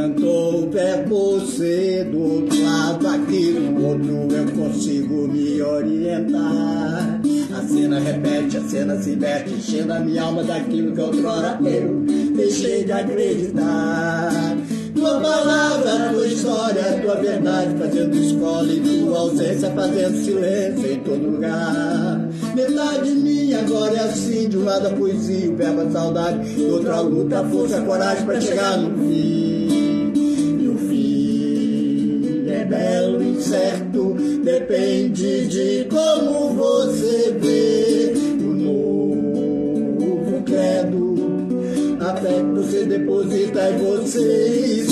Enquanto houver você do outro lado, aqui no outro eu consigo me orientar. A cena repete, a cena se veste, enchendo a minha alma daquilo que outrora eu deixei de acreditar. Tua palavra, tua história, tua verdade, fazendo escola e tua ausência, fazendo silêncio em todo lugar. Metade minha agora é assim, de um lado a poesia, o verbo a saudade, do outro a luta, a força, a coragem para chegar no fim. E o fim é belo e incerto, depende de como você vê o novo credo. A fé que você deposita em você e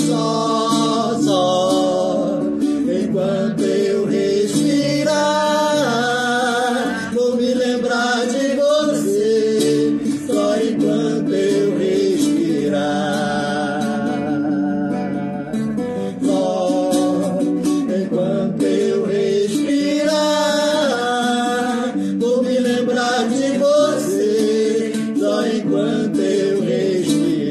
só enquanto eu respirar, vou me lembrar de você, só enquanto eu respirar, só enquanto eu respirar, vou me lembrar de você, só enquanto eu respirar.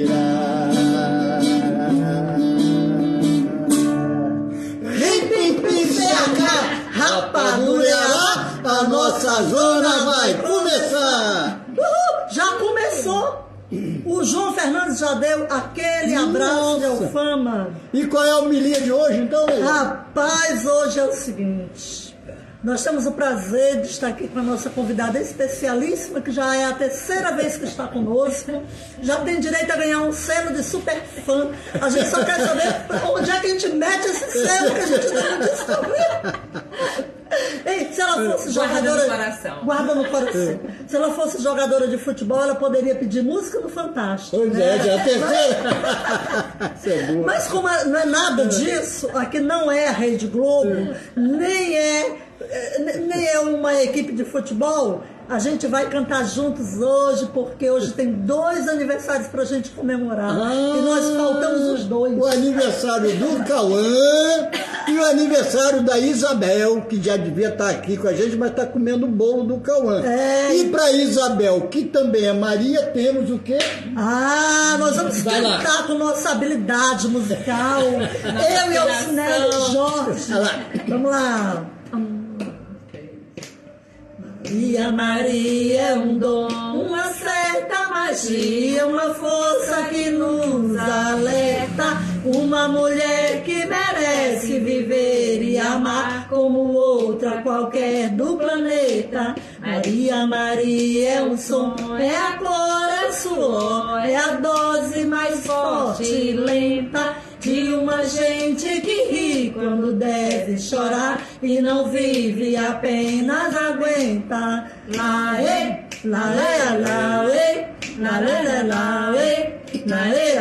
Rapadura, a nossa zona vai começar! Já começou! O João Fernandes já deu aquele abraço de Alfama. E qual é a homilia de hoje, então, Leila? Rapaz, hoje é o seguinte: nós temos o prazer de estar aqui com a nossa convidada especialíssima, que já é a terceira vez que está conosco. Já tem direito a ganhar um selo de super fã. A gente só quer saber onde é que a gente mete esse selo que a gente não descobriu. Ei, se ela fosse jogadora... Guarda no coração. Se ela fosse jogadora de futebol, ela poderia pedir música no Fantástico. Pois né? é, já é a terceira. Mas como não é nada disso, aqui não é a Rede Globo, nem é uma equipe de futebol, a gente vai cantar juntos hoje, porque hoje tem 2 aniversários pra gente comemorar. E nós faltamos os 2. O aniversário do Cauã e o aniversário da Isabel, que já devia estar aqui com a gente, mas está comendo o bolo do Cauã. E para Isabel, que também é Maria, temos o quê? Nós vamos cantar com nossa habilidade musical. Eu e Alcinelli Jorge. Vamos lá. Maria é um dom, uma certa magia, uma força que nos alerta, uma mulher que merece viver e amar como outra qualquer do planeta. Maria é um som, é a cor, é o suor, é a dose mais forte e lenta de uma gente que ri quando deve chorar e não vive, apenas aguenta. Laê, laê, laê, laê, laê, laê,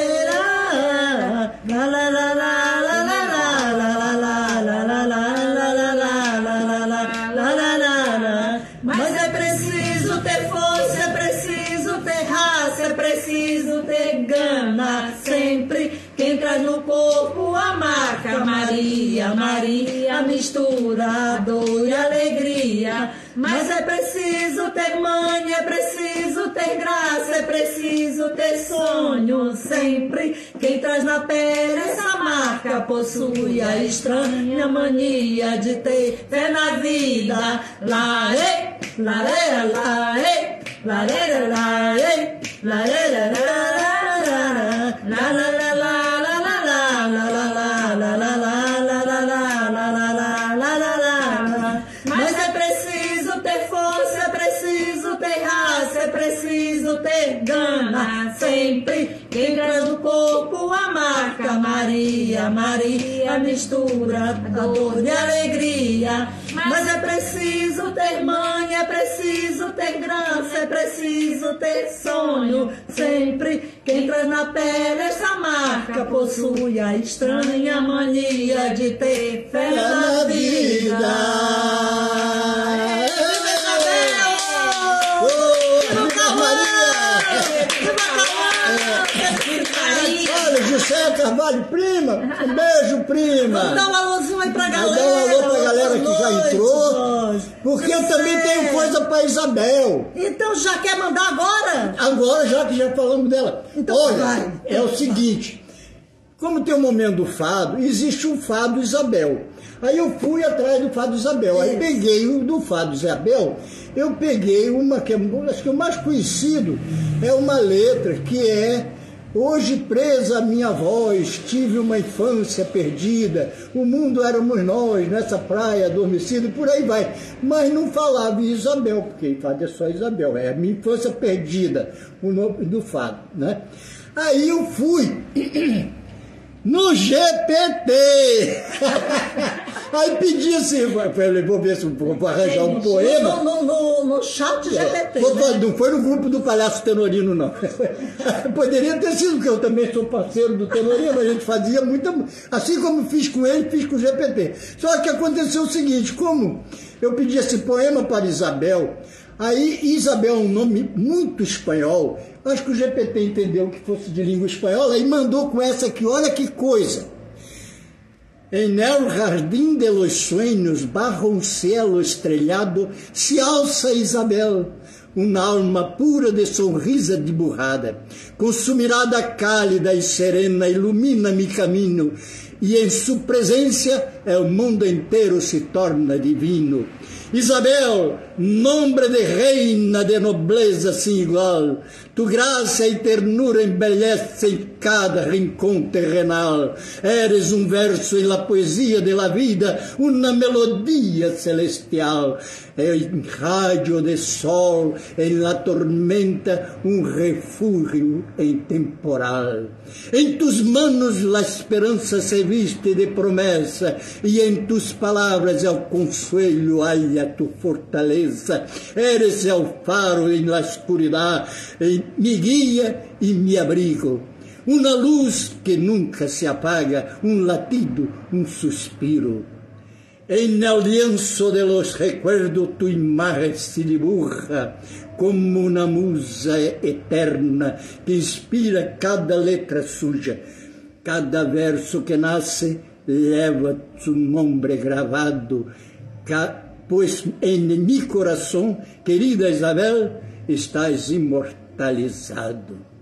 mas é preciso ter força, é preciso ter raça, é preciso ter gana sempre. Quem traz no corpo a marca Maria, mistura dor e alegria. Mas é preciso ter mãe, é preciso ter graça, é preciso ter sonho sempre. Quem traz na pele essa marca possui a estranha mania de ter fé na vida. Laê, laê, laê, laê, laê, laê, mas é preciso ter força, é preciso ter raça, é preciso ter gana sempre. Quem traz no corpo a marca Maria, mistura dor e alegria. Mas é preciso ter mãe, é preciso ter graça, é preciso ter sonho sempre. Quem traz na pele essa marca possui a estranha mania de ter fé na vida. Olha, Gisele Carvalho, prima, um beijo, prima. Vamos dar um alôzinho aí pra galera. Vou dar um alô pra galera que já entrou, porque eu também tenho coisa pra Isabel. Então já quer mandar agora? Agora, já que já falamos dela. Então olha, vai. é o seguinte, como tem o momento do fado, existe o fado Isabel. Aí eu fui atrás do fado Isabel. Aí peguei o do fado Isabel, eu peguei uma que acho que o mais conhecido é uma letra que é: hoje presa a minha voz, tive uma infância perdida, o mundo éramos nós, nessa praia adormecida, por aí vai. Mas não falava em Isabel, porque fado é só Isabel, é a minha infância perdida, o nome do fado, né? Aí eu fui no GPT. Aí pedi assim, falei, vou ver se vou arranjar um poema. No chat GPT. Não foi no grupo do Palhaço Tenorino, não. Poderia ter sido, porque eu também sou parceiro do Tenorino, a gente fazia muita. Assim como fiz com ele, fiz com o GPT. Só que aconteceu o seguinte: como eu pedi esse poema para Isabel, aí Isabel é um nome muito espanhol, acho que o GPT entendeu que fosse de língua espanhola e mandou com essa aqui, olha que coisa. En el jardín de los sueños, bajo un cielo estrellado, se alza Isabel, uma alma pura de sonrisa diburrada. Com sua mirada cálida e serena, ilumina mi caminho, e em sua presença o mundo inteiro se torna divino. Isabel, nombre de reina de nobleza sin igual, tu graça e ternura embellecem cada rincón terrenal. Eres um verso em la poesia de la vida, uma melodia celestial. Em rayo de sol, em la tormenta, um refúgio em temporal. Em tus manos la esperança se viste de promessa, e em tus palavras o consuelo halla tu fortaleza. Eres el faro en la oscuridad, me guia e me abrigo. Uma luz que nunca se apaga, um latido, um suspiro. En el lienzo de los recuerdos tu imagen se dibuja como uma musa eterna que inspira cada letra suja. Cada verso que nasce leva tu nombre gravado, pois em mi coração, querida Isabel, estás imortalizado.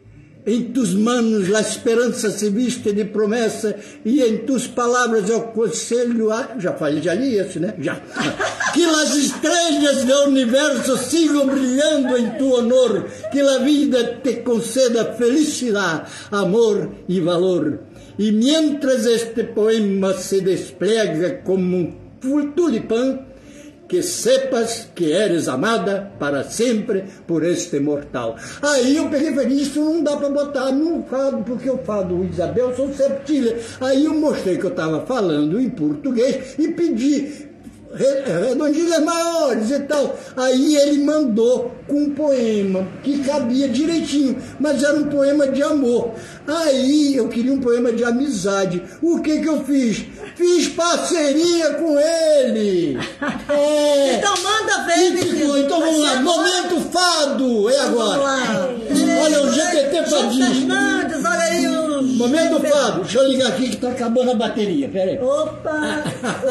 Em tus manos a esperança se viste de promessa, e em tus palavras é o conselho. Já li esse, né? Já. Que as estrelas do universo sigam brilhando em tu honor, que a vida te conceda felicidade, amor e valor. E mientras este poema se despliega como um tulipã, que sepas que eres amada para sempre por este mortal. Aí eu peguei e falei, isso não dá para botar no fado, porque o fado Isabel são septilha. Aí eu mostrei que eu estava falando em português e pedi redondilhas maiores e tal. Aí ele mandou com um poema que cabia direitinho, mas era um poema de amor. Aí eu queria um poema de amizade. O que eu fiz? Fiz parceria com ele. Então manda ver, menino. Então vamos lá, momento fado. É agora. Vamos lá. Olha o GPT fadinho. Fernandes, olha aí o... Momento fado. Deixa eu ligar aqui que está acabando a bateria. Pera aí. Opa!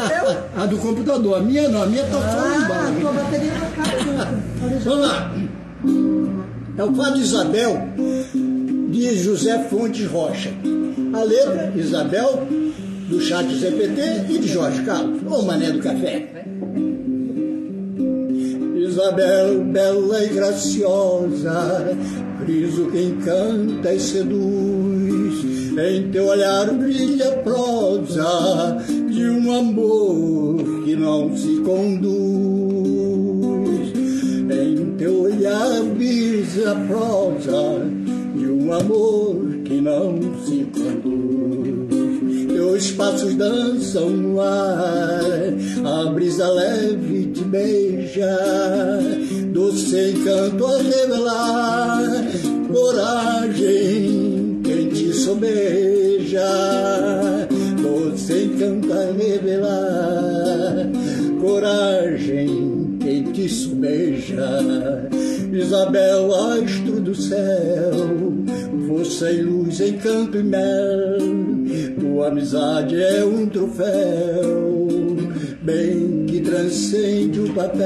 A do computador. A minha não, a minha está fora A tua bateria não acabou. Vamos lá. É o fado Isabel, de José Fontes Rocha. A letra, Isabel, do chat GPT e de Jorge Carlos, ou Mané do Café. Isabel, bela e graciosa, friso que encanta e seduz, em teu olhar brilha a prosa de um amor que não se conduz. Em teu olhar brilha a prosa de um amor que não se conduz. Teus passos dançam no ar, a brisa leve te beija, doce encanto a revelar, coragem quem te sobeja, doce encanto a revelar, coragem quem te sobeja. Isabel, astro do céu, força e luz, encanto e mel, tua amizade é um troféu, bem que transcende o papel.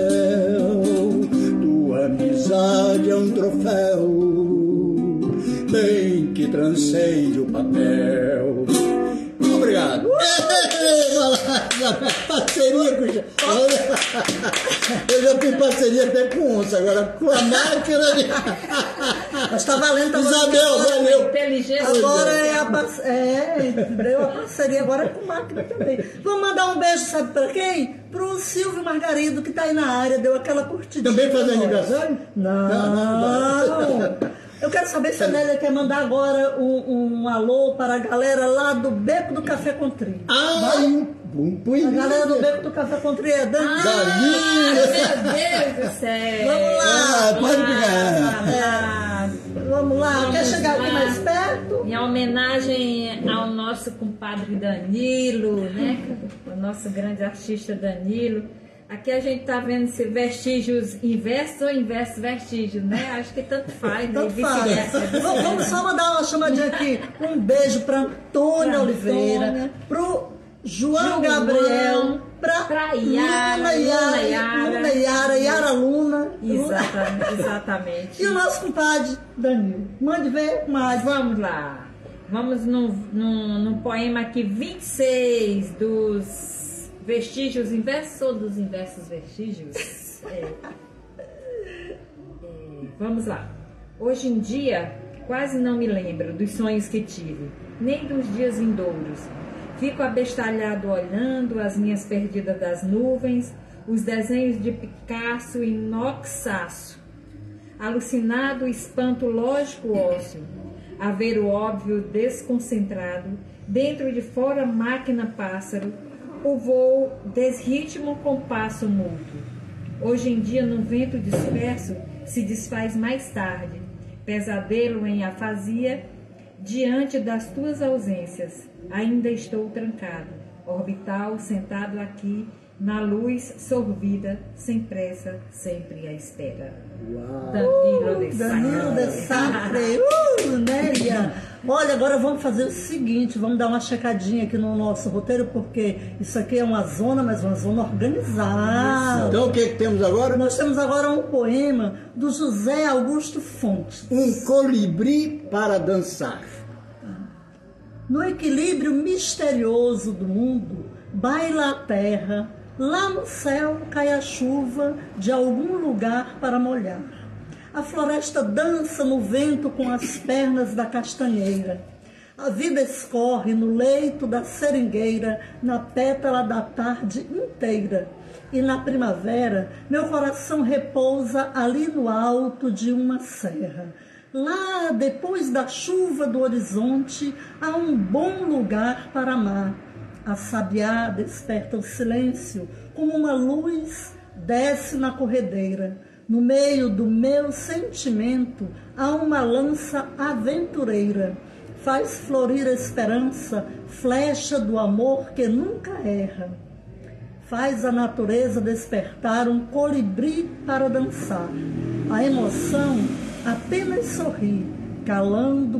Tua amizade é um troféu, bem que transcende o papel. Obrigado. Parceria com... Eu já fiz parceria até com onça, agora com a máquina de... Mas está valendo, Isabel, valeu. Inteligência. Agora é a parceria agora é com máquina também. Vamos mandar um beijo, sabe para quem? Pro Silvio Margarido, que está aí na área, deu aquela curtidinha. Também faz aniversário? Não. Eu quero saber se a Nélia quer mandar agora um alô para a galera lá do Beco do Café com Tri. A galera do Beco do Café com Tri é Danilo. Meu Deus do céu. Vamos lá. Pode pegar. Vamos lá. Quer chegar aqui mais perto? Em homenagem ao nosso compadre Danilo, né? O nosso grande artista Danilo. Aqui a gente tá vendo se vestígios inversos ou inversos vestígios, né? Acho que tanto faz, né? Tanto faz. Vamos só mandar uma chamadinha aqui. Um beijo para Antônia Oliveira, pro João Gabriel, para Yara Luna. Exatamente. E o nosso compadre Danilo. Mande ver mais. Vamos lá. Vamos no poema aqui 26 dos vestígios inversos ou dos inversos vestígios? Vamos lá. Hoje em dia, quase não me lembro dos sonhos que tive, nem dos dias vindouros. Fico abestalhado olhando as minhas perdidas das nuvens, os desenhos de Picasso e Noxaço. Alucinado, espanto lógico ósseo, a ver o óbvio desconcentrado, dentro de fora máquina pássaro, o voo desritmo com passo mútuo. Hoje em dia, no vento disperso, se desfaz mais tarde, pesadelo em afasia, diante das tuas ausências. Ainda estou trancado, orbital, sentado aqui, na luz sorvida, sem pressa, sempre à espera. Danilo de Sacre. Nélia. Olha, agora vamos fazer o seguinte, vamos dar uma checadinha aqui no nosso roteiro, porque isso aqui é uma zona, mas uma zona organizada. Então o que temos agora? Nós temos agora um poema do José Augusto Fontes. Um colibri para dançar. No equilíbrio misterioso do mundo, baila a terra, lá no céu cai a chuva de algum lugar para molhar. A floresta dança no vento com as pernas da castanheira. A vida escorre no leito da seringueira, na pétala da tarde inteira. E na primavera, meu coração repousa ali no alto de uma serra. Lá, depois da chuva do horizonte, há um bom lugar para amar. A sabiá desperta o silêncio, como uma luz desce na corredeira. No meio do meu sentimento, há uma lança aventureira. Faz florir a esperança, flecha do amor que nunca erra. Faz a natureza despertar um colibri para dançar. A emoção apenas sorri, calando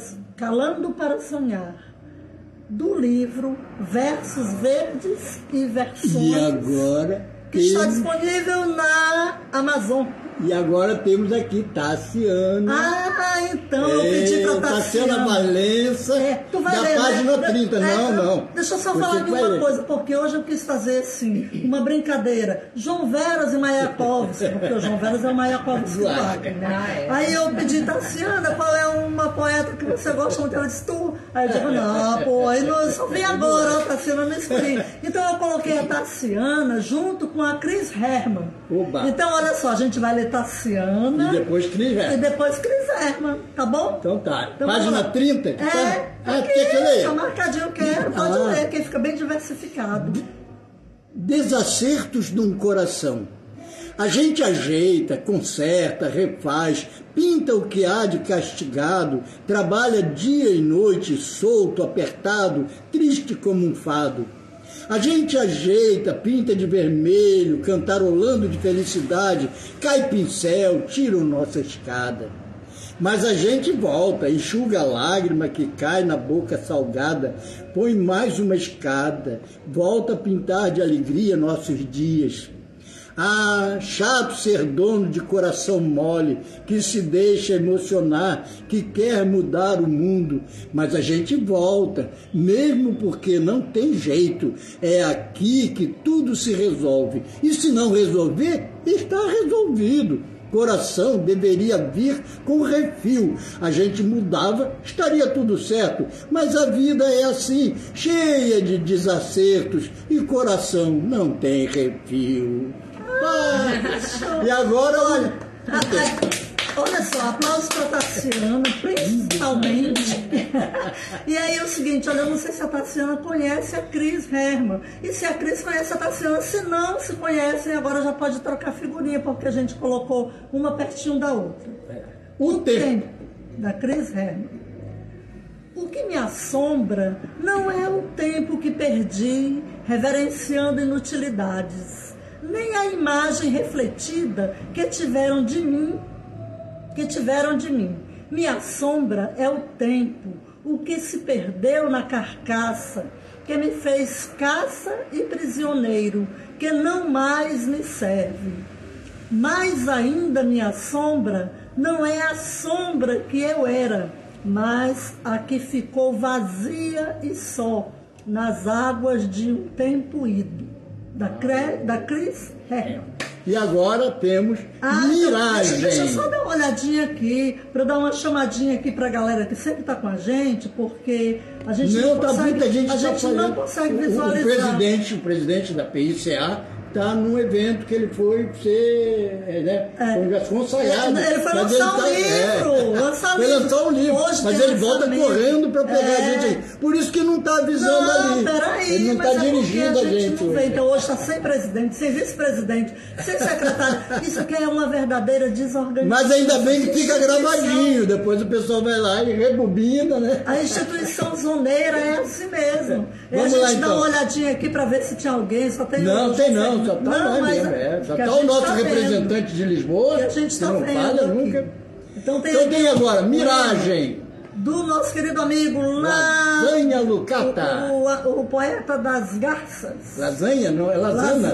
para sonhar. Do livro Versos Verdes e Versões. E agora que está disponível na Amazon. E agora temos aqui Tassiana. Então eu pedi para Tassiana Valença, tu vai da ler, página né? 30. Não. Deixa eu só falar aqui uma coisa, porque hoje eu quis fazer assim, uma brincadeira. João Veras e Mayakovsky, porque o João Veras é o Mayakovsky lá, né? Aí eu pedi, Tassiana, qual é uma poeta que você gosta muito? Ela disse, tu. Aí eu digo, aí eu só vi agora, a Tassiana não escolhi. Então eu coloquei a Tassiana junto com a Cris Herman. Oba. Então olha só, a gente vai ler Tassiana. E depois Cris Herman. E depois Cris Herman, tá bom? Então tá. Página 30? Aqui, quer que eu leia? tá marcadinho, eu quero. Pode ler, que fica bem diversificado. Desacertos de um coração. A gente ajeita, conserta, refaz, pinta o que há de castigado, trabalha dia e noite, solto, apertado, triste como um fado. A gente ajeita, pinta de vermelho, cantarolando de felicidade, cai pincel, tira nossa escada. Mas a gente volta, enxuga a lágrima que cai na boca salgada, põe mais uma escada, volta a pintar de alegria nossos dias. Ah, chato ser dono de coração mole, que se deixa emocionar, que quer mudar o mundo. Mas a gente volta, mesmo porque não tem jeito. É aqui que tudo se resolve. E se não resolver, está resolvido. Coração deveria vir com refil. A gente mudava, estaria tudo certo. Mas a vida é assim, cheia de desacertos. E coração não tem refil. E agora, olha... Olha só, aplausos para a Tassiana, principalmente. E aí é o seguinte, olha, eu não sei se a Tassiana conhece a Cris Herman. E se a Cris conhece a Tassiana, se não se conhecem, agora já pode trocar figurinha, porque a gente colocou uma pertinho da outra. O tempo da Cris Herman. O que me assombra não é o tempo que perdi reverenciando inutilidades, nem a imagem refletida que tiveram de mim. Me assombra é o tempo, o que se perdeu na carcaça, que me fez caça e prisioneiro, que não mais me serve. Mais ainda me assombra não é a sombra que eu era, mas a que ficou vazia e só, nas águas de um tempo ido. Da Cris Herman. E agora temos Miragem. Deixa eu só dar uma olhadinha aqui, para dar uma chamadinha aqui para a galera que sempre está com a gente, porque a gente não consegue visualizar. O presidente da PICA está num evento que ele foi ser consagrado. Ele foi lançar um livro. Hoje mas ele volta correndo para pegar a gente aí. Por isso que não está avisando ali. Peraí, ele não está dirigindo a gente. Então hoje está sem presidente, sem vice-presidente, sem secretário. Isso aqui é uma verdadeira desorganização. Mas ainda bem que fica gravadinho. Depois o pessoal vai lá e rebobina, né? A instituição zoneira é assim mesmo. Vamos lá, então. Dá uma olhadinha aqui para ver se tinha alguém. Só tem não, tem não. Só está lá mesmo. Só está o nosso representante de Lisboa. Que a gente está não falha nunca. Então tem agora Miragem. Do nosso querido amigo Lasanha Lucata. O poeta das garças. Lasanha, não, é Lasana.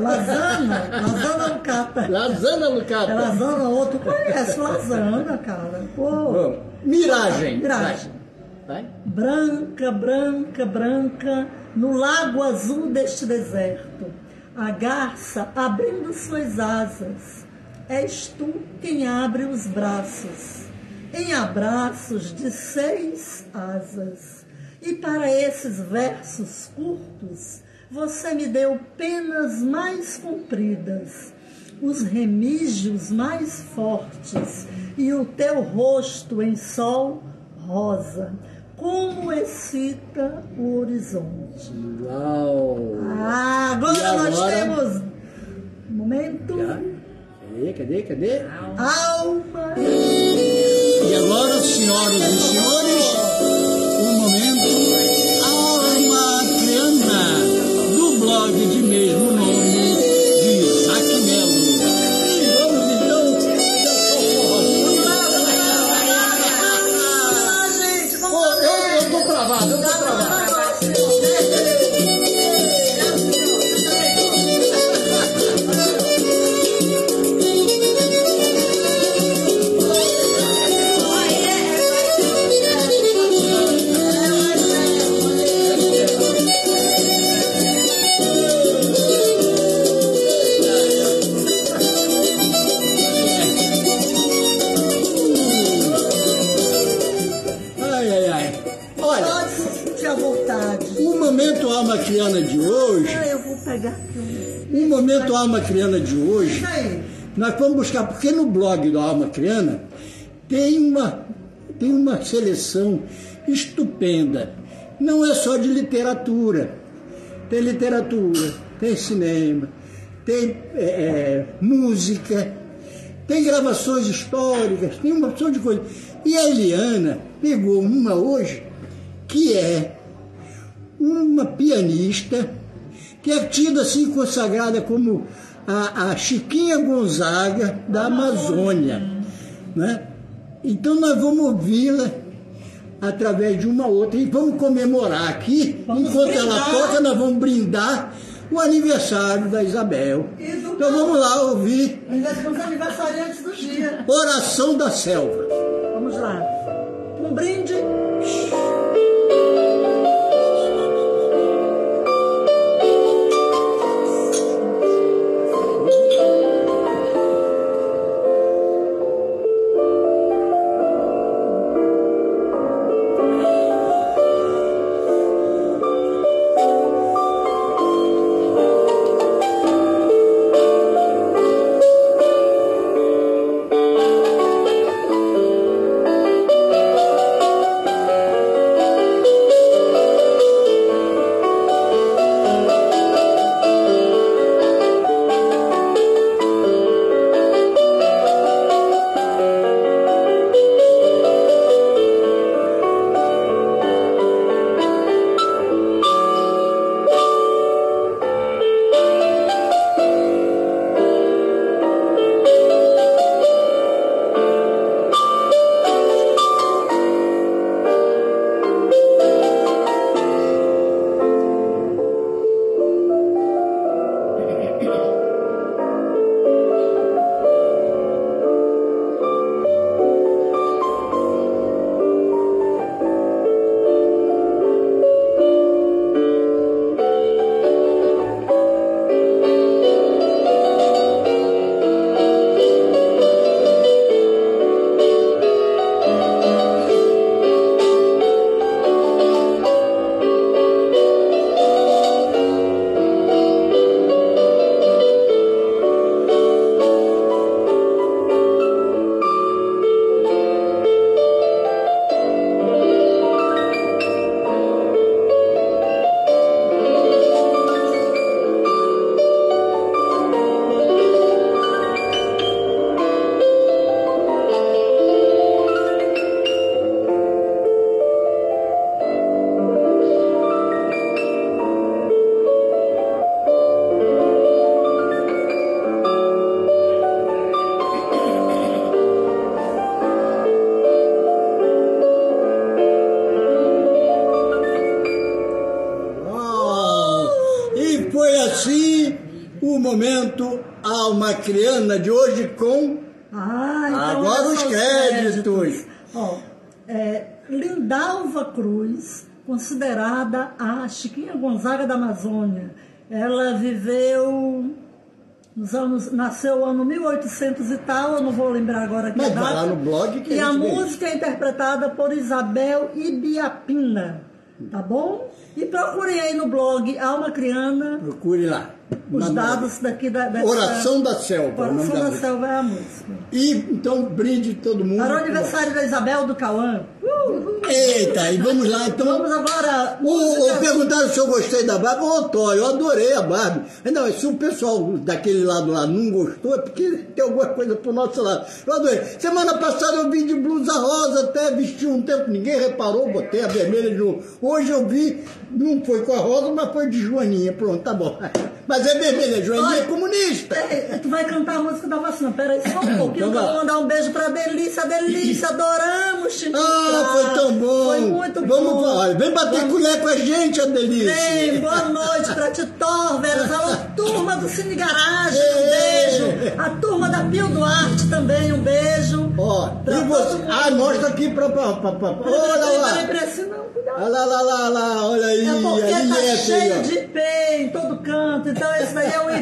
Lasana Lucata. Lasana Lucata. É Lasana, outro conhece Lasana, cara. Pô. Miragem. Vai. Branca, branca, branca, no lago azul deste deserto, a garça abrindo suas asas, és tu quem abre os braços, em abraços de 6 asas. E para esses versos curtos, você me deu penas mais compridas, os remígios mais fortes, e o teu rosto em sol rosa, como excita o horizonte. Uau! Agora nós temos momento. Cadê? Alma. E agora, senhoras e senhores, o momento Alma Criana, do blog de mesmo nome de Isaac Melo. Eu tô travado. Alma Criana de hoje. Eu vou pegar aqui o momento Alma Criana de hoje. Nós vamos buscar, porque no blog do Alma Criana tem uma seleção estupenda. Não é só de literatura. Tem literatura, tem cinema, tem música, tem gravações históricas, tem uma opção de coisa. E a Eliana pegou uma hoje que é uma pianista que é tida assim consagrada como a Chiquinha Gonzaga da Amazônia, né? Então nós vamos ouvi-la através de uma outra e vamos comemorar aqui, enquanto ela toca, nós vamos brindar o aniversário da Isabel. Então vamos lá ouvir Os aniversariantes do dia. Oração da Selva. Vamos lá. Um brinde. O momento almacriana de hoje com então agora os créditos. Ó, Lindalva Cruz, considerada a Chiquinha Gonzaga da Amazônia. Ela viveu nos anos, nasceu no ano 1800 e tal, eu não vou lembrar agora que Mas vai lá no blog que e a música é interpretada por Isabel Ibiapina, tá bom? E procurem aí no blog Alma Criana. Procure lá. Os dados daqui da Oração da Selva. Oração da Selva é a música. E então brinde todo mundo. Para o aniversário da Isabel do Cauã. Eita, e vamos lá então. Vamos agora. Perguntaram se eu gostei da Barbie. Eu adorei a Barbie. Não, se o pessoal daquele lado lá não gostou, é porque tem alguma coisa pro nosso lado. Eu adorei. Semana passada eu vi de blusa rosa, até vesti um tempo, ninguém reparou, botei a vermelha de novo. Hoje eu vi, não foi com a rosa, mas foi de Joaninha. Pronto, tá bom. Mas é vermelha, Joaninha é comunista. Tu vai cantar a música da vacina. Peraí, só um pouquinho. Então, eu vou mandar um beijo pra Delícia. Delícia, adoramos te foi tão bom. Foi muito Vamos bom. Olha, vem bater colher com a gente, a Delícia. Vem, boa noite pra Titor, Veras, a turma do Cine Garagem, um beijo. A turma da Pio Duarte também, um beijo. Ó, e você? Mostra aqui pra... Olha lá. Olha lá, olha aí. É porque aí tá cheio aí, de IP em todo canto, então esse daí é um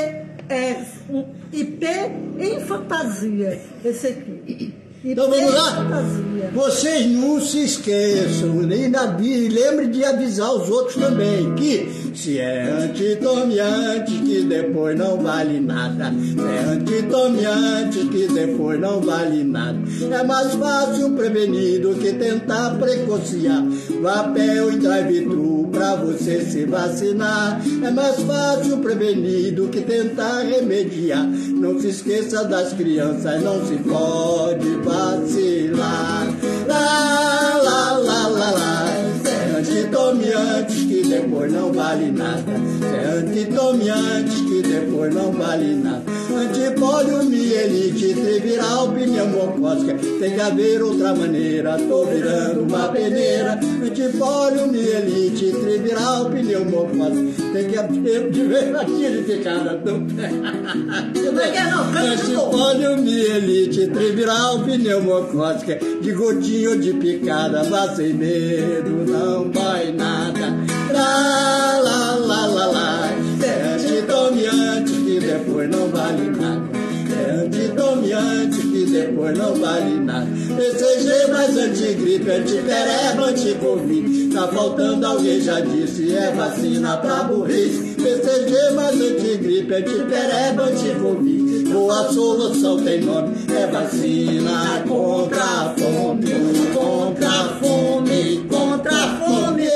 IP em fantasia, esse aqui. Então vamos lá? Vocês não se esqueçam, e lembre de avisar os outros também, que se é antes, tome antes, que depois não vale nada. Se é antes, tome antes, que depois não vale nada. É mais fácil prevenir do que tentar precociar. Papel e drive-thru pra você se vacinar. É mais fácil prevenir do que tentar remediar. Não se esqueça das crianças, não se pode vacilar. Lá, lá, lá, lá, lá. Antes tome antes, que depois não vale nada. Antes tome antes, que depois não vale nada. Antipólio, mielite, triviral, pneumococcus. Tem que haver outra maneira, tô virando uma peneira. Estipólio, mielite, triviral, pneumocose. Tem que abrir de verdade de picada do pé. Como é que é, não? Canta de novo. Estipólio, mielite, triviral, pneumocose. De gotinha ou de picada, vá sem medo, não vai nada. Lá, lá, lá, lá, lá. É antitome antes que depois não vale nada. É antitome antes que depois não vale nada. BCG mais antigripe, antipereba, anticovid. Tá faltando alguém, já disse, é vacina pra burrice. BCG mais antigripe, antipereba, anticovid. Boa solução tem nome, é vacina contra a fome. Contra a fome, contra a fome.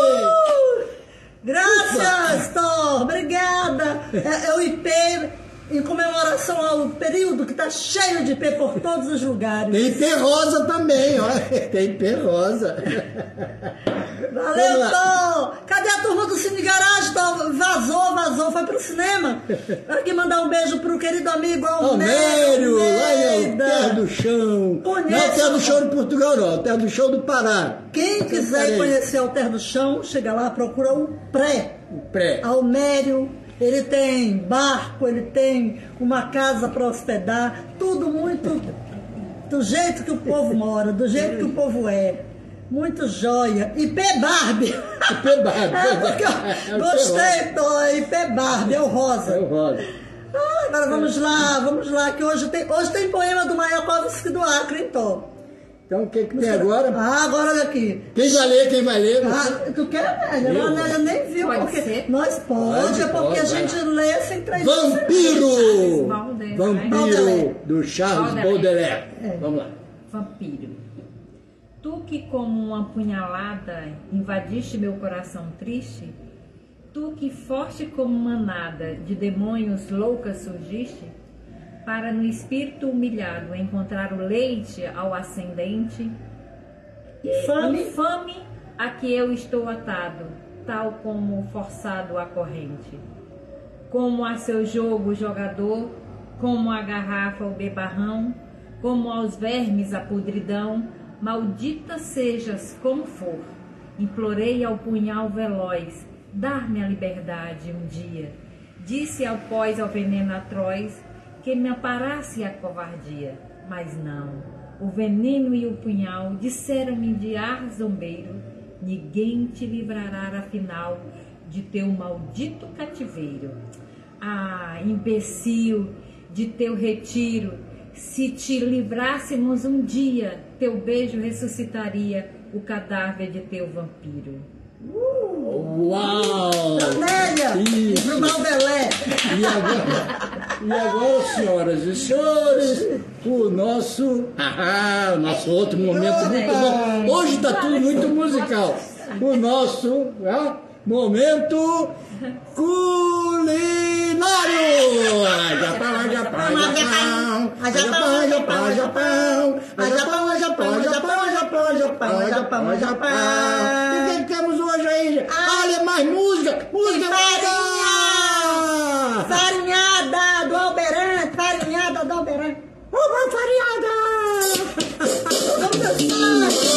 Graças, Thor, obrigada. É o IP em comemoração ao período que está cheio de IP por todos os lugares. Tem IP rosa também, ó. Tem IP rosa. Valeu, Thor. Cadê a turma do Cine Garage, Thor? Vazou, foi pro cinema. Aqui mandar um beijo pro querido amigo Almério, lá em Terra do Chão. Conheço. Não é Terra do Chão de Portugal, não. Terra do Chão do Pará. Quem quiser conhecer o Terra do Chão, chega lá, procura o Pré. O Pré. Almério, ele tem barco, ele tem uma casa para hospedar, tudo muito do jeito que o povo mora, do jeito que o povo é. Muito joia. IP Barbie. IP Barbie. Gostei, Tô. IP Barbie, é o rosa. É o rosa. Agora vamos lá, que hoje tem poema do Mayakovsky do Acre, então. Então o que tem agora? Agora daqui. Quem vai ler? Tu quer, velho? A Nélia nem viu. Pode porque ser? nós porque a gente lê sem trazer. Vampiro! Baudelaire. Vampiro, do Charles Baudelaire. Vamos lá. Vampiro. Tu que como uma punhalada invadiste meu coração triste, tu que forte como manada de demônios loucas surgiste, para no espírito humilhado encontrar o leite ao ascendente, infame a que eu estou atado, tal como forçado à corrente. Como a seu jogo jogador, como a garrafa o bebarrão, como aos vermes a podridão, maldita sejas como for, implorei ao punhal veloz, dar-me a liberdade um dia. Disse após ao veneno atroz, que me amparasse a covardia, mas não. O veneno e o punhal disseram-me de ar zombeiro, ninguém te livrará afinal de teu maldito cativeiro. Ah, imbecil, de teu retiro, se te livrássemos um dia, teu beijo ressuscitaria o cadáver de teu vampiro. Uau! Nélia! Isso! Baudelaire! E agora, senhoras e senhores, o nosso outro momento muito bom. Hoje está tudo muito musical. O nosso momento culinário. O que temos hoje aí? Olha, mais música! Música! Farinhada do Alberan! Farinhada do Alberan! Farinhada! Vamos dançar!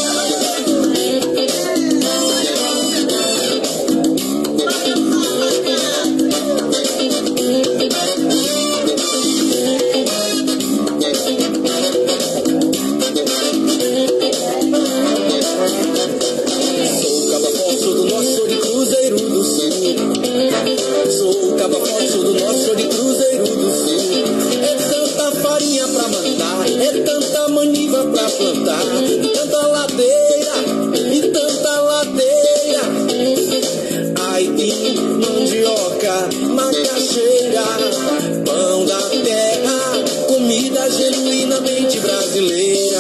Sou o Cabo Forte do Norte, de Cruzeiro do Sul. É tanta farinha pra mandar, é tanta maniva pra plantar, e tanta ladeira, e tanta ladeira. Aipim, mandioca, macaxeira, pão da terra, comida genuinamente brasileira.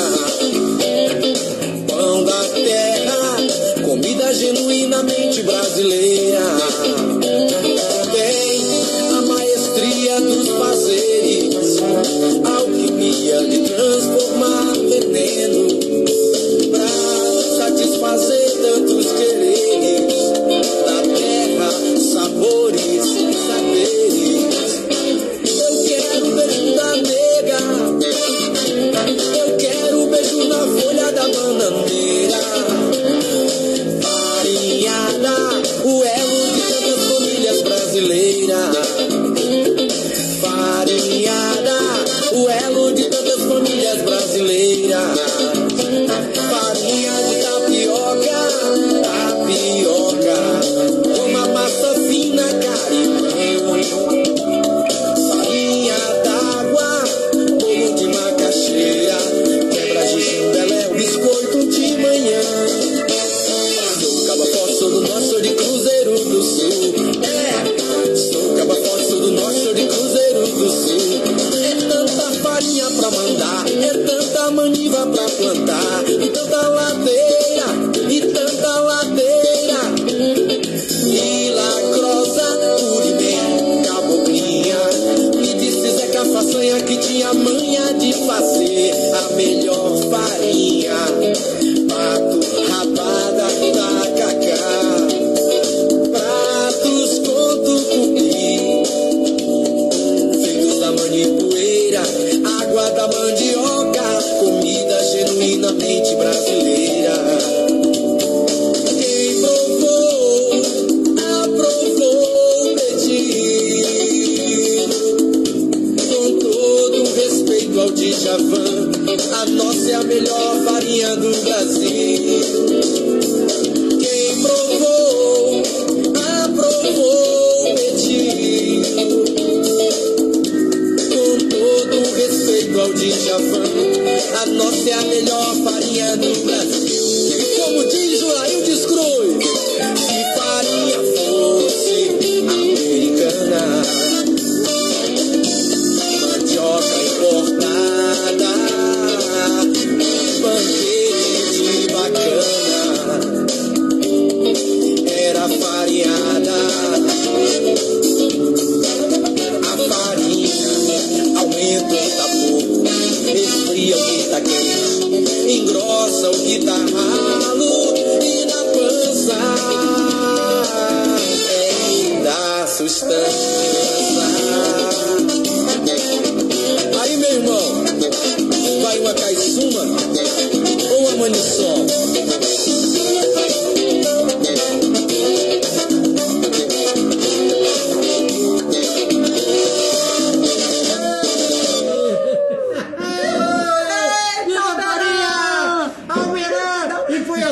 Pão da terra, comida genuinamente brasileira. Tem a maestria dos fazeres, alquimia de transformar veneno pra satisfazer tantos quereres da terra, sabores, saberes. Eu quero o beijo da nega, eu quero o beijo na folha da bananeira.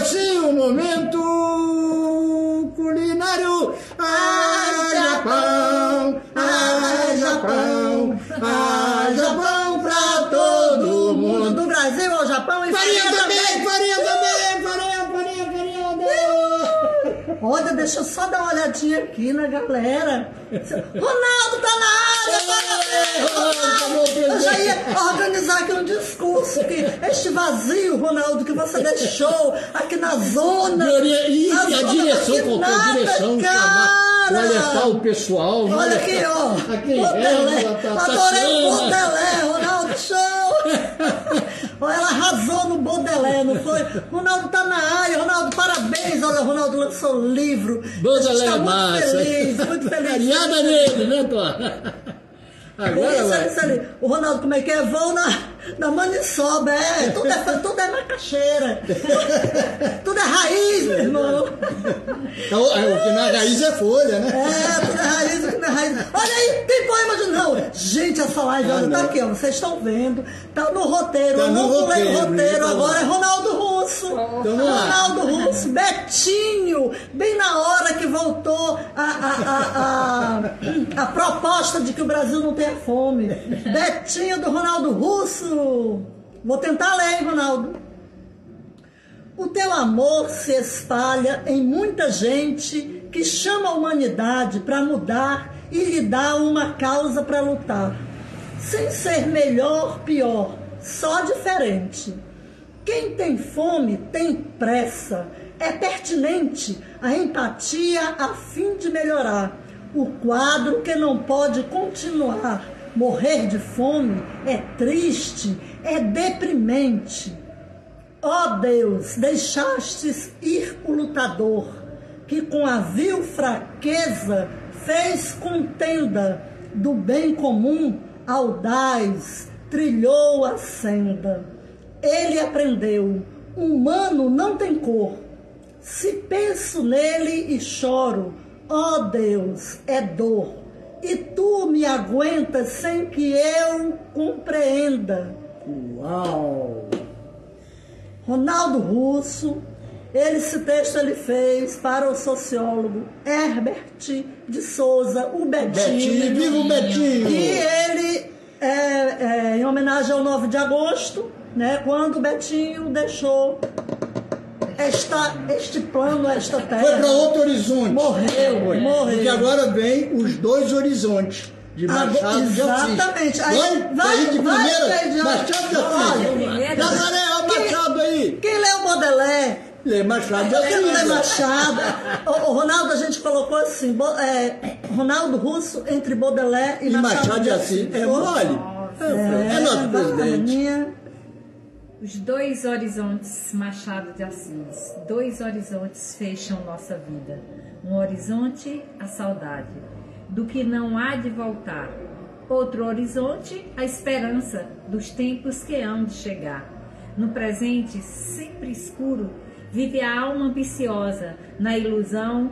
assim o momento culinário. Haja pão, haja pão, haja pão pra todo mundo. Do Brasil ao Japão e Farinha também. Olha, deixa eu só dar uma olhadinha aqui na galera. Ronaldo tá na área, parabéns, Ronaldo! Eu já ia organizar aqui um discurso, que este vazio, Ronaldo, que você deixou aqui na zona. E a direção, qualquer direção, chamar, alertar o pessoal. Olha aqui, ó. Adorei o Bodelé, Ronaldo, show! Ela arrasou no Bodelé, não foi? Ronaldo tá na área, Ronaldo, parabéns. Olha, o Ronaldo lançou um livro. Bodelé é muito massa. feliz, muito feliz. Carinhada nele, né, Tó? Agora vai. Isso ali. O Ronaldo, como é que é? Vão na maniçoba, tudo é macaxeira. Tudo é raiz, meu irmão. Então, o que na raiz é folha, né? Tudo é raiz, o que não é raiz. Olha aí, tem poema de não. Gente, essa live, olha, tá aqui, ó. Vocês estão vendo. Tá no roteiro. Tá eu não pulei o roteiro tá agora. É Ronaldo Russo. Então, Ronaldo Russo. Betinho. Bem na hora que voltou a proposta de que o Brasil não tenha fome. Betinho do Ronaldo Russo. Vou tentar ler, hein, Ronaldo. O teu amor se espalha em muita gente que chama a humanidade para mudar e lhe dá uma causa para lutar. Sem ser melhor, pior, só diferente. Quem tem fome tem pressa. É pertinente a empatia a fim de melhorar o quadro que não pode continuar. Morrer de fome é triste, é deprimente. Ó Deus, deixastes ir o lutador, que com a vil fraqueza fez contenda, do bem comum audaz trilhou a senda. Ele aprendeu, humano não tem cor. Se penso nele e choro, ó Deus, é dor. E tu me aguentas sem que eu compreenda. Uau! Ronaldo Russo, esse texto ele fez para o sociólogo Herbert de Souza, o Betinho. Viva o Betinho! E ele, em homenagem ao 9 de agosto, né, quando o Betinho deixou este plano, esta terra. Foi para outro horizonte. Morreu. Porque agora vem os dois horizontes. De Machado de Assis. Exatamente. Vai de primeira. Machado de Assis. Nazaré, olha o Machado aí. Quem leu Baudelaire? Lê Machado de Assis. Quem não lê Machado? O Ronaldo, a gente colocou assim, Ronaldo Russo entre Baudelaire e Machado de Assis. É mole. É nosso presidente. Os dois horizontes Machado de Assis, dois horizontes fecham nossa vida. Um horizonte, a saudade, do que não há de voltar. Outro horizonte, a esperança dos tempos que hão de chegar. No presente, sempre escuro, vive a alma ambiciosa na ilusão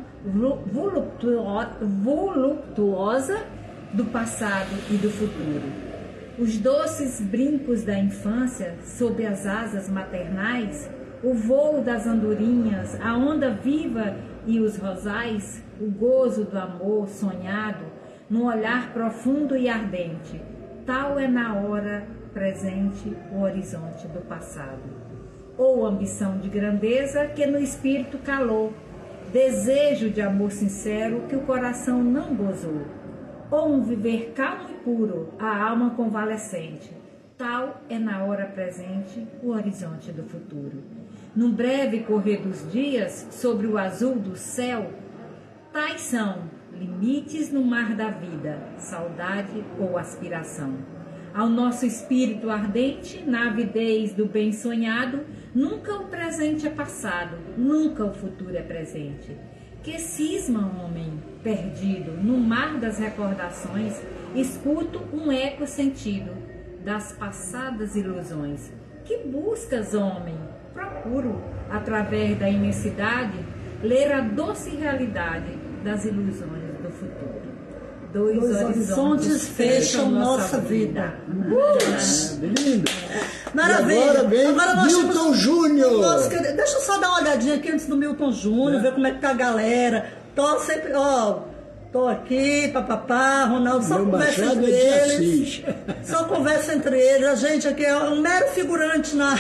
voluptuosa do passado e do futuro. Os doces brincos da infância sob as asas maternais, o voo das andorinhas, a onda viva e os rosais, o gozo do amor sonhado, num olhar profundo e ardente. Tal é na hora presente o horizonte do passado. Ou ambição de grandeza que no espírito calou, desejo de amor sincero que o coração não gozou. Ou um viver calmo e puro, a alma convalescente. Tal é na hora presente o horizonte do futuro. Num breve correr dos dias, sobre o azul do céu, tais são limites no mar da vida, saudade ou aspiração. Ao nosso espírito ardente, na avidez do bem sonhado, nunca o presente é passado, nunca o futuro é presente. Que cisma, homem, perdido, no mar das recordações, escuto um eco sentido das passadas ilusões. Que buscas, homem? Procuro, através da imensidade, ler a doce realidade das ilusões do futuro. Dois horizontes fecham nossa vida. Lindo. Maravilha. E agora vem nós Milton temos... Júnior. Deixa eu só dar uma olhadinha aqui antes do Milton Júnior, ver como é que tá a galera. Tô sempre, tô aqui, papapá, Ronaldo, só conversa entre eles. Só conversa entre eles. A gente aqui é um mero figurante na...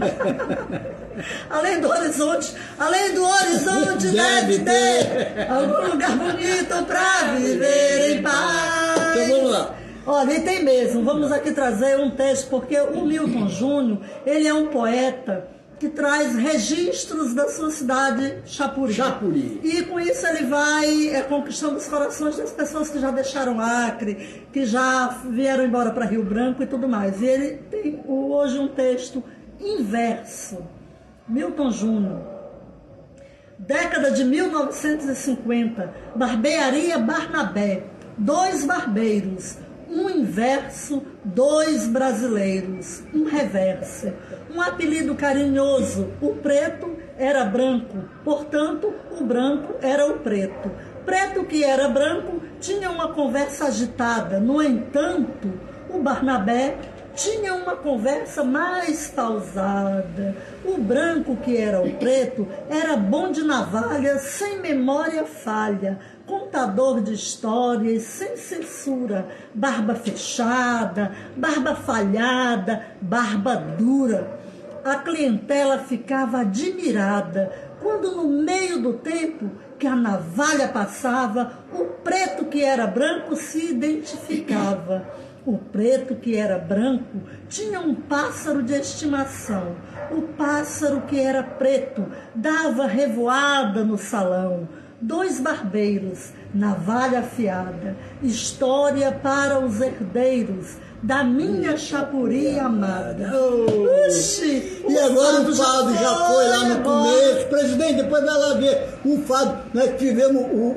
Além do horizonte deve ter algum lugar bonito pra viver em paz. Então vamos lá. Olha, e tem mesmo, vamos aqui trazer um texto, porque o Milton Júnior, ele é um poeta que traz registros da sua cidade, Chapuri. E com isso ele vai conquistando os corações das pessoas que já deixaram Acre, que já vieram embora para Rio Branco e tudo mais. E ele tem hoje um texto inverso. Milton Júnior, década de 1950, Barbearia Barnabé, 2 barbeiros, um inverso, 2 brasileiros, um reverso, um apelido carinhoso, o preto era branco, portanto o branco era o preto. Preto que era branco tinha uma conversa agitada, no entanto o Barnabé tinha uma conversa mais pausada. O branco, que era o preto, era bom de navalha, sem memória falha, contador de histórias, sem censura, barba fechada, barba falhada, barba dura. A clientela ficava admirada quando, no meio do tempo que a navalha passava, o preto, que era branco, se identificava. O preto, que era branco, tinha um pássaro de estimação. O pássaro, que era preto, dava revoada no salão. 2 barbeiros, navalha afiada, história para os herdeiros da minha Chapuri amada. Oxi, e agora o fado já foi lá no começo. Presidente, depois vai lá ver o fado. Nós tivemos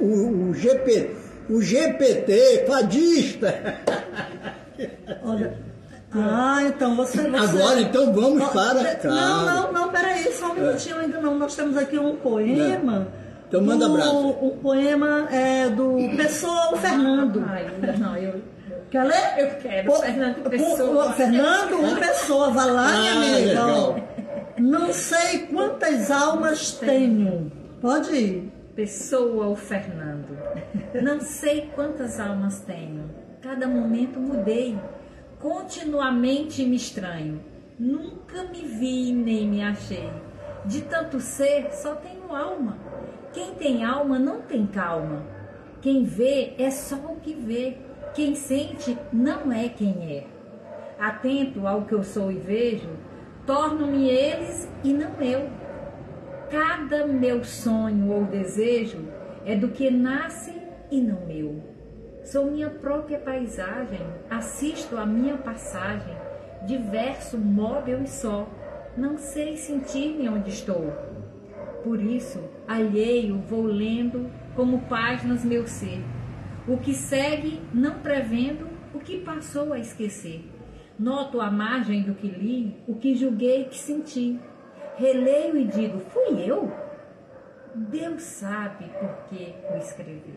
o GPT, fadista. Olha, então você... Agora, então, vamos para... Não, peraí, só um minutinho ainda não. Nós temos aqui um poema... Então manda abraço. Um poema do Pessoa, o Fernando. Quer ler? Eu quero, Fernando Pessoa. Fernando Pessoa, vai lá, minha amiga. Não sei quantas almas tenho. Pode ir. Pessoa, o Fernando. Não sei quantas almas tenho. Cada momento mudei. Continuamente me estranho. Nunca me vi nem me achei. De tanto ser, só tenho alma. Quem tem alma não tem calma. Quem vê é só o que vê. Quem sente não é quem é. Atento ao que eu sou e vejo, torno-me eles e não eu. Cada meu sonho ou desejo é do que nasce e não meu. Sou minha própria paisagem, assisto a minha passagem, diverso, móvel e só. Não sei sentir-me onde estou. Por isso, alheio vou lendo como páginas meu ser. O que segue não prevendo o que passou a esquecer. Noto à margem do que li, o que julguei que senti. Releio e digo, fui eu? Deus sabe por que o escrevi.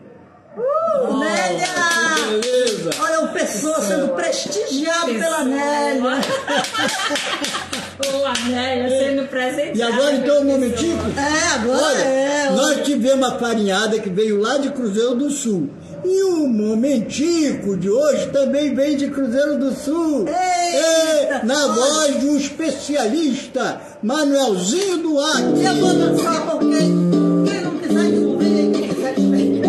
Nélia! Beleza! Olha, o Pessoa sendo prestigiado pela Nélia. A Nélia sendo presenteada. E agora, então, um momentinho. Agora Olha, nós tivemos a farinhada que veio lá de Cruzeiro do Sul. E o momentico de hoje também vem de Cruzeiro do Sul. Eita, na voz de um especialista, Manuelzinho Duarte. E eu vou dançar porque quem não quiser que não venha, quem quiser que venha.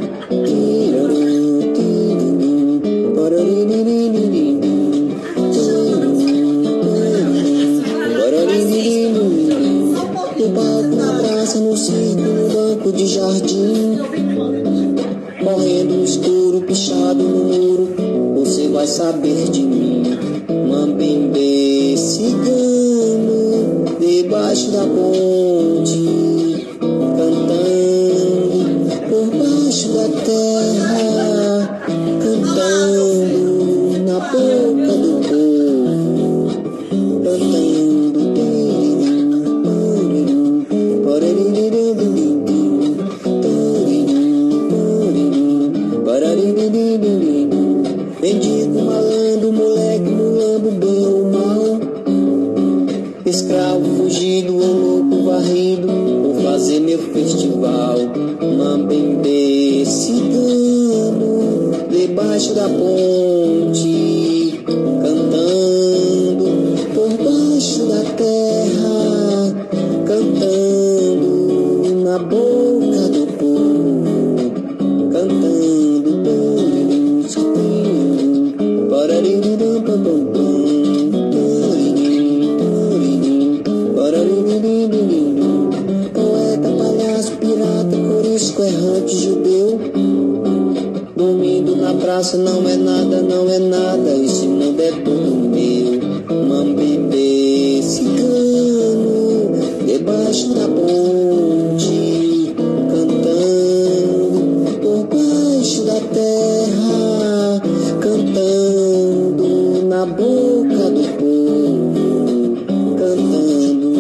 No palco, na praça, no circo, no banco de jardim, morrendo no escuro, pichado no muro, você vai saber de mim. Mambembe cigano, debaixo da ponte, cantando por baixo da terra, cantando na boca do povo, cantando. Ba-da-dee-dee-dee. mambembe cigano, debaixo da ponte, cantando por baixo da terra, cantando na boca do povo, cantando poeta, palhaço, pirata, corisco, errante, judeu, dormindo na praça, não é nada, não é nada, e se não der tudo meu, mambembe cigano, debaixo da ponte, cantando por baixo da terra, cantando na boca do povo, cantando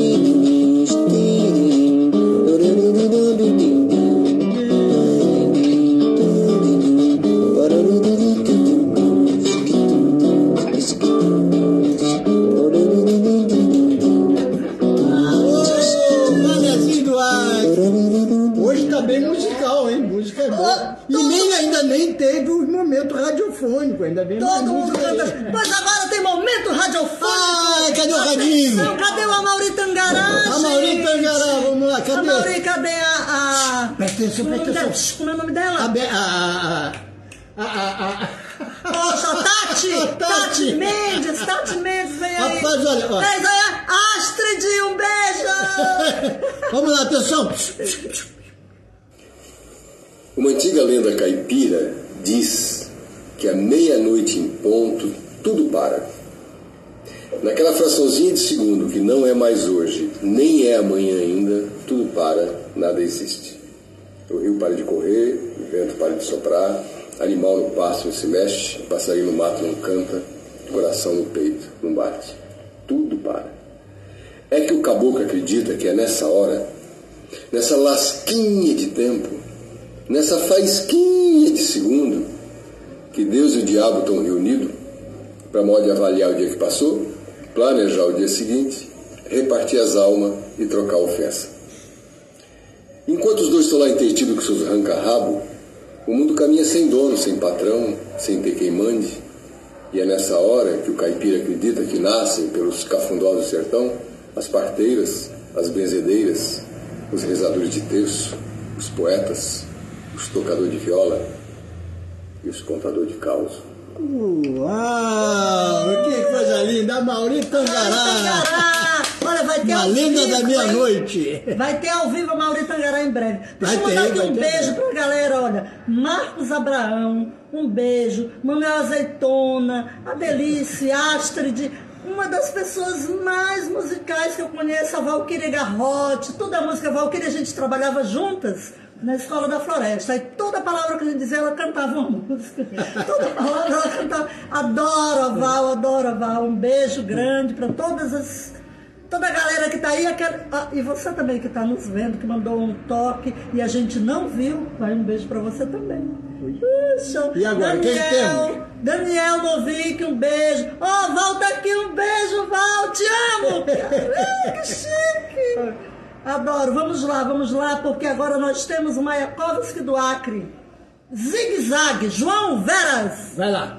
Hoje tá bem musical, hein? Música é boa. E nem teve os momentos radiofônicos, ainda bem mais Todo mundo música canta. aí. Pois agora tem momento radiofônico. Ai, cadê o radinho? Cadê o Amaury Tangará? A Mauri Tangará, vamos lá, cadê? Amaury, cadê a... Presta atenção, presta atenção. Como é o nome dela? Poxa, Tati Mendes, vem aí. Rapaz, olha, ó. Vem aí, Astrid, um beijo. Vamos lá, atenção. Uma antiga lenda caipira diz que à meia-noite em ponto tudo para. Naquela fraçãozinha de segundo que não é mais hoje, nem é amanhã ainda, tudo para, nada existe. O rio para de correr, o vento para de soprar, animal no pasto não se mexe, passarinho no mato não canta, coração no peito não bate. Tudo para. É que o caboclo acredita que é nessa hora, nessa lasquinha de tempo, nessa faísquinha de segundo, que Deus e o diabo estão reunidos para modo de avaliar o dia que passou, planejar o dia seguinte, repartir as almas e trocar a ofensa. Enquanto os dois estão lá entretidos com seus arranca-rabo, o mundo caminha sem dono, sem patrão, sem ter quem mande. E é nessa hora que o caipira acredita que nascem pelos cafundós do sertão as parteiras, as benzedeiras, os rezadores de terço, os poetas, os tocadores de viola e os contadores de caos. Uau, que coisa linda, Mauri Tangará. Olha, vai ter Uma ao lenda vivo, da meia-noite. Vai ter ao vivo a Mauri Tangará em breve. Deixa eu Vai mandar ter, aqui um vai ter. beijo pra galera, olha. Marcos Abraão, um beijo. Manuel Azeitona, a Delice, Astrid, uma das pessoas mais musicais que eu conheço, a Valquíria Garrote. Toda a música Valquíria a gente trabalhava juntas na Escola da Floresta. Aí toda palavra que a gente dizia, ela cantava uma música. Toda palavra ela cantava. Adoro a Val. Um beijo grande para toda a galera que tá aí. E você também que tá nos vendo, que mandou um toque e a gente não viu. Vai um beijo para você também. Puxa. E agora, quem temos? Daniel Novick, um beijo. Ó, volta aqui, um beijo, Val, te amo. Que chique. Adoro, vamos lá, porque agora nós temos o Mayakovsky do Acre. Zigue-zague, João Veras. Vai lá.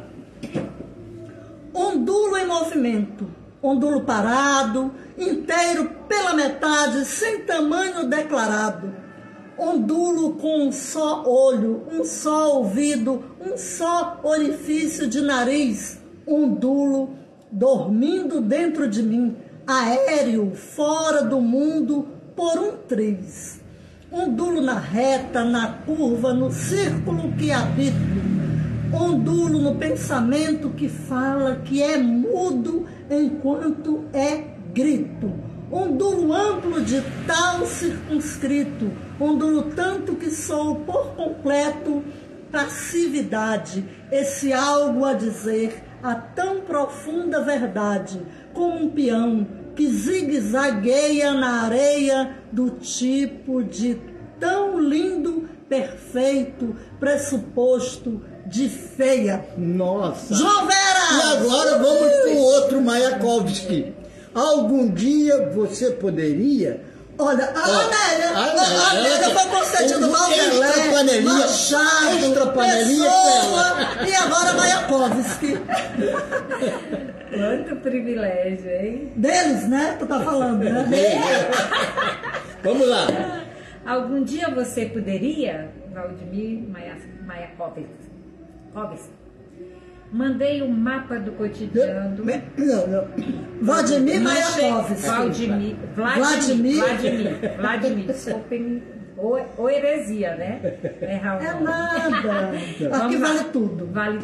Ondulo em movimento, ondulo parado, inteiro pela metade, sem tamanho declarado. Ondulo com um só olho, um só ouvido, um só orifício de nariz. Ondulo dormindo dentro de mim, aéreo, fora do mundo, por um triz. Ondulo na reta, na curva, no círculo que habito. Ondulo no pensamento que fala, que é mudo enquanto é grito. Ondulo amplo de tal circunscrito. Ondulo tanto que sou por completo passividade. Esse algo a dizer, a tão profunda verdade, como um peão que zigue-zagueia na areia do tipo de tão lindo, perfeito, pressuposto de feia. Nossa. João Vera! E agora vamos para o outro Mayakovsky. Algum dia você poderia... Olha, a Amélia, foi concedido Extra panelinha, Machado, extra panelinha Pessoa, e agora Mayakovsky. Quanto privilégio, hein? Deles, né? Tu tá falando, né? Vamos lá. Algum dia você poderia, Vladimir Mayakovsky, mandei um mapa do cotidiano. Não. Vladimir Mayakovsky. Vladimir, desculpem, ou heresia, né? É nada. Aqui vale tudo. Vale.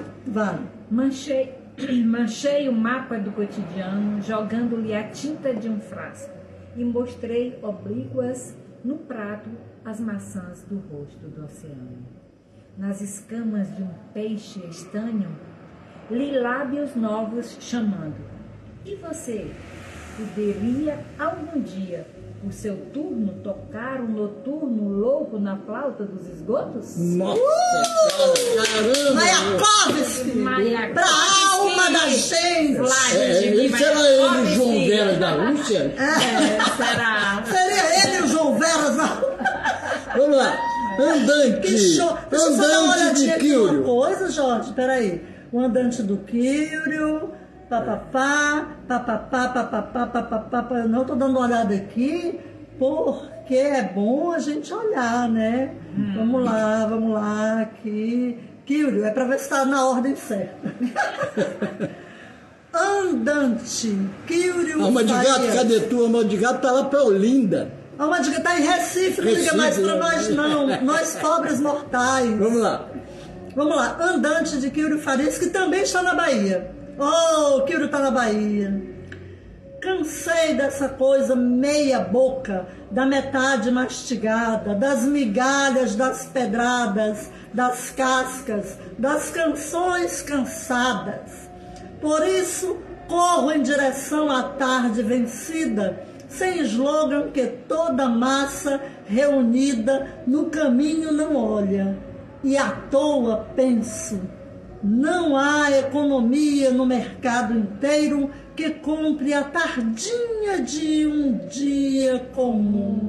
Manchei o mapa do cotidiano, jogando-lhe a tinta de um frasco, e mostrei oblíquas no prato as maçãs do rosto do oceano. Nas escamas de um peixe estanho, li lábios novos chamando. E você poderia algum dia, o seu turno, tocar um noturno louco na flauta dos esgotos? Nossa, caramba! Mayakovsky! Pra alma da gente! Esse era ele, o João Veras da Rússia? Será? Seria ele o João Veras da Vamos lá. Andante. Que show! Deixa eu só dar uma Andante de olhadinha aqui uma Quírio. coisa, Jorge, peraí. O andante do Quírio, papapá, eu não tô dando uma olhada aqui, porque é bom a gente olhar, né? Vamos lá, aqui. Quírio, é pra ver se tá na ordem certa. Andante, Quírio. Alma de gato, Farias. cadê tu? Alma de gato tá lá pra Olinda. Alma de gato tá em Recife, não liga mais pra nós não. Nós pobres mortais. Vamos lá. Vamos lá, Andante de Quírio Farias, que também está na Bahia. Oh, Quírio está na Bahia. Cansei dessa coisa meia boca, da metade mastigada, das migalhas, das pedradas, das cascas, das canções cansadas. Por isso, corro em direção à tarde vencida, sem slogan que toda massa reunida no caminho não olha. E à toa penso, não há economia no mercado inteiro que compre a tardinha de um dia comum.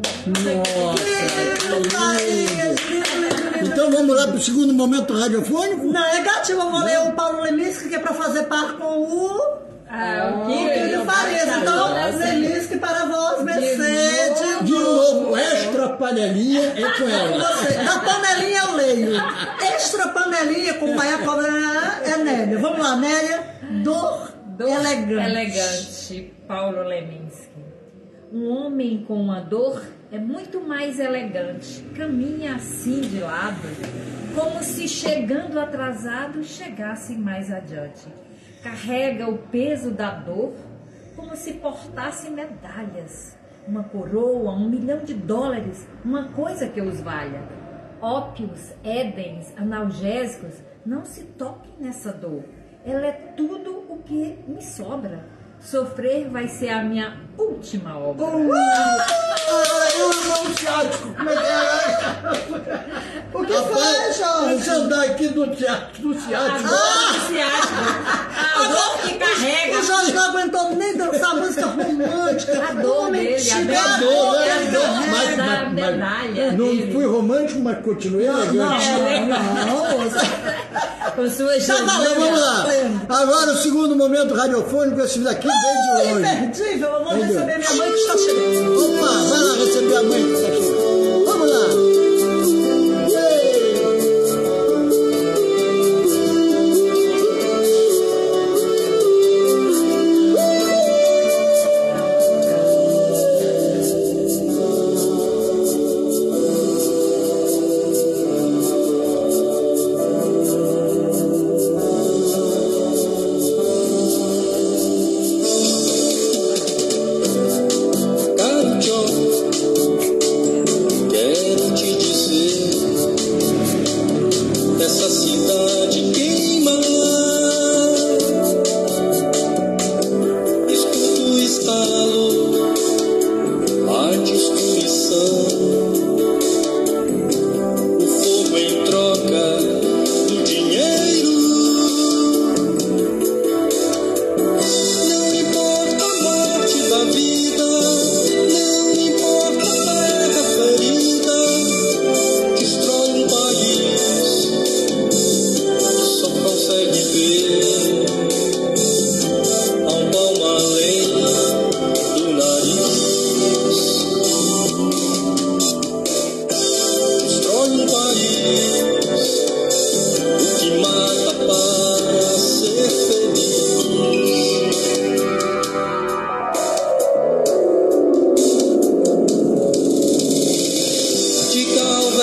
Então vamos lá para o segundo momento radiofônico? Negativo, eu vou ler o Paulo Leminski, que é para fazer par com o Quírio Farias. Então, Leminski para vós, Mercedes. De novo, extra panelinha é com ela. Na panelinha eu leio. Extra panelinha com Mayakovsky é Nélia. Vamos lá, Nélia. Dor elegante, Paulo Leminski. Um homem com uma dor é muito mais elegante. Caminha assim de lado, como se chegando atrasado chegasse mais adiante. Carrega o peso da dor como se portasse medalhas. Uma coroa, $1 milhão, uma coisa que os valha. Ópios, édens, analgésicos, não se toquem nessa dor. Ela é tudo o que me sobra. Sofrer vai ser a minha última obra. Eu não ciático, como é que é? O que foi, Jorge? Deixa eu andar aqui do ciático. A dor que carrega. O Jorge não aguentou nem dançar música romântica. A dor dele, a medalha. Não dele. fui romântico, mas continuei elegante. Com suas Tá valendo. Então vamos lá. Agora o segundo momento radiofônico, esse daqui vem de longe. Imperdível, eu vou receber minha mãe que está chegando. Opa, vai lá receber a mãe que está chegando. Vamos lá.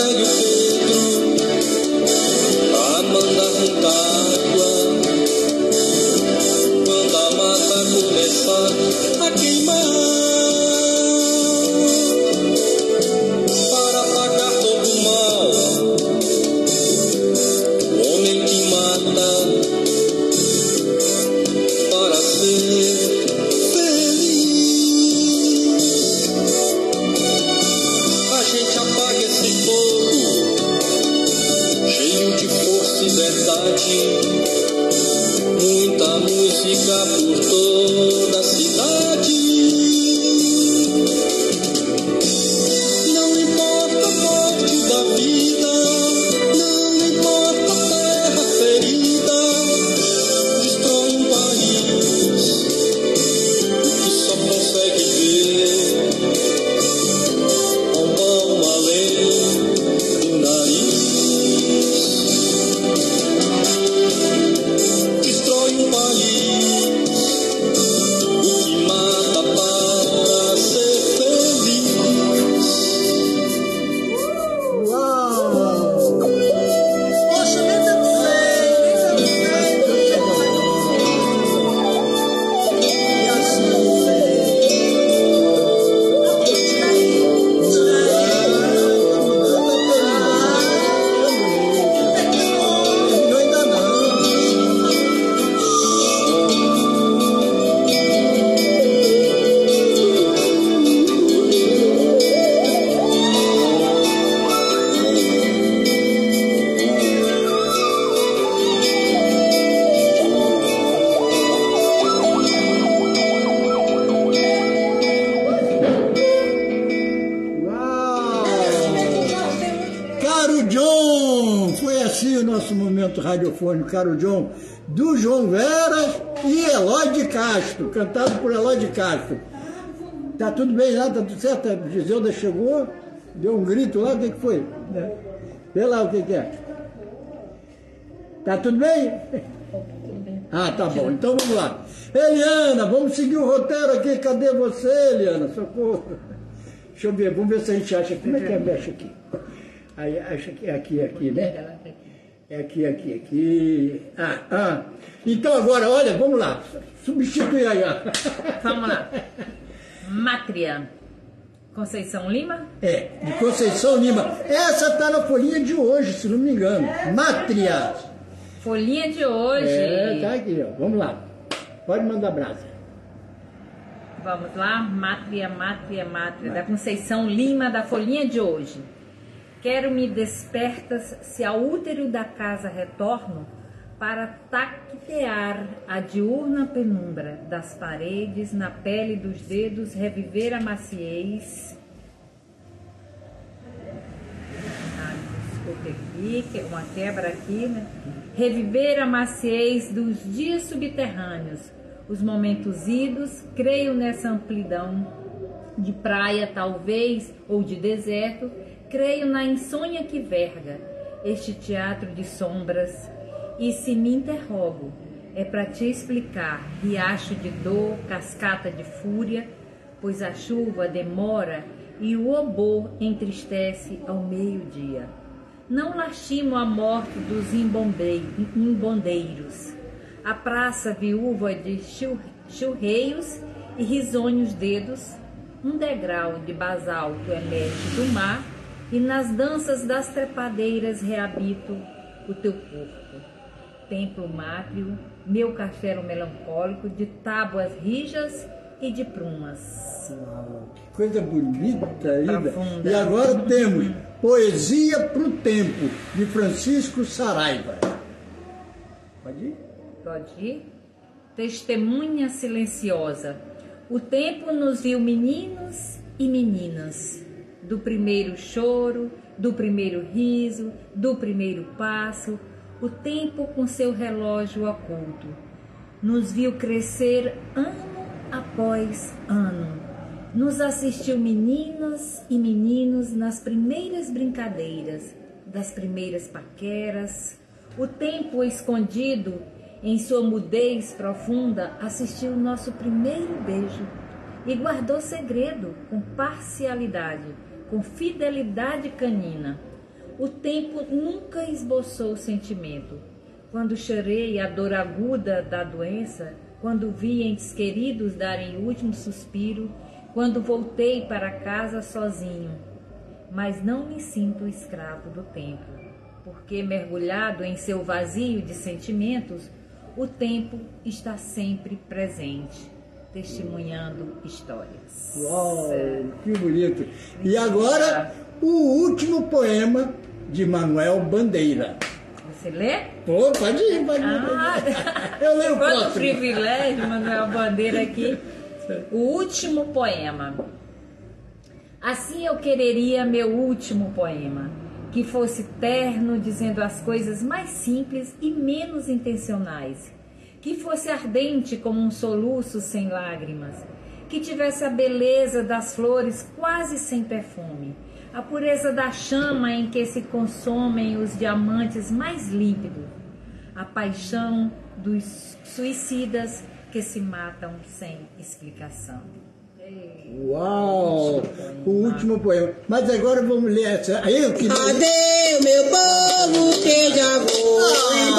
velho Pedro a mandar muita água quando a mata começar a queimar, para apagar todo o mal. O homem que mata para ser feliz. A gente apaga esse fogo cheio de força e verdade, muita música por toda a cidade. Não importa a morte da vida, não importa a terra ferida, destrói um país que só consegue ver um palmo além do nariz. Destrói um país, o que mata para ser feliz. Uau! Poxa, nem tanto e assim, não, ainda não. Uau! Caro John! Foi assim o nosso momento radiofônico, Caro John, do João Veras e Eloy de Castro, cantado por Eloy de Castro. Tá tudo bem lá? Tá tudo certo? A Giselda chegou, deu um grito lá, o que foi? Vê lá o que é. Tá tudo bem? Ah, tá bom. Então vamos lá. Eliana, vamos seguir o roteiro aqui. Cadê você, Eliana? Socorro. Deixa eu ver, vamos ver se a gente acha. Como é que mexe aqui? Aí, acha que é aqui, né? É aqui. Então agora, olha, vamos lá. Substitui aí, ó. Vamos lá. Mátria. Conceição Lima? É, de Conceição Lima. Essa tá na folhinha de hoje, se não me engano. Mátria. Folhinha de hoje. É, tá aqui, ó. Vamos lá. Pode mandar brasa. Vamos lá. Mátria, da Conceição Lima, da folhinha de hoje. Quero me despertas, se ao útero da casa retorno, para tactear a diurna penumbra das paredes, na pele dos dedos, reviver a maciez. Desculpe aqui, que é uma quebra aqui, né? Reviver a maciez dos dias subterrâneos, os momentos idos, creio nessa amplidão de praia talvez, ou de deserto, creio na insônia que verga este teatro de sombras. E se me interrogo, é para te explicar, riacho de dor, cascata de fúria, pois a chuva demora e o obô entristece ao meio-dia. Não lastimo a morte dos imbondeiros, a praça viúva de churreios e risonhos dedos, um degrau de basalto emerge do mar, e nas danças das trepadeiras reabito o teu corpo. Templo mátrio, meu castelo melancólico, de tábuas rijas e de prumas. Uau, que coisa bonita ainda. Profunda. E agora temos Poesia para o Tempo, de Francisco Saraiva. Pode ir? Pode ir? Testemunha silenciosa. O tempo nos viu meninos e meninas, do primeiro choro, do primeiro riso, do primeiro passo, o tempo com seu relógio oculto. Nos viu crescer ano após ano. Nos assistiu meninas e meninos nas primeiras brincadeiras, das primeiras paqueras. O tempo escondido em sua mudez profunda assistiu nosso primeiro beijo e guardou segredo com parcialidade, com fidelidade canina. O tempo nunca esboçou sentimento. Quando chorei a dor aguda da doença, quando vi entes queridos darem o último suspiro, quando voltei para casa sozinho. Mas não me sinto escravo do tempo, porque mergulhado em seu vazio de sentimentos, o tempo está sempre presente, testemunhando histórias. Uau, que bonito. E agora, o último poema de Manuel Bandeira. Você lê? Pô, pode ir. Eu leio Quanto quatro. privilégio, Manuel Bandeira aqui. O último poema. Assim eu quereria meu último poema, que fosse terno, dizendo as coisas mais simples e menos intencionais, que fosse ardente como um soluço sem lágrimas, que tivesse a beleza das flores quase sem perfume, a pureza da chama em que se consomem os diamantes mais límpidos, a paixão dos suicidas que se matam sem explicação. Uau, o último poema. Mas agora vamos ler essa. Eu que Adeus, meu povo, que já vou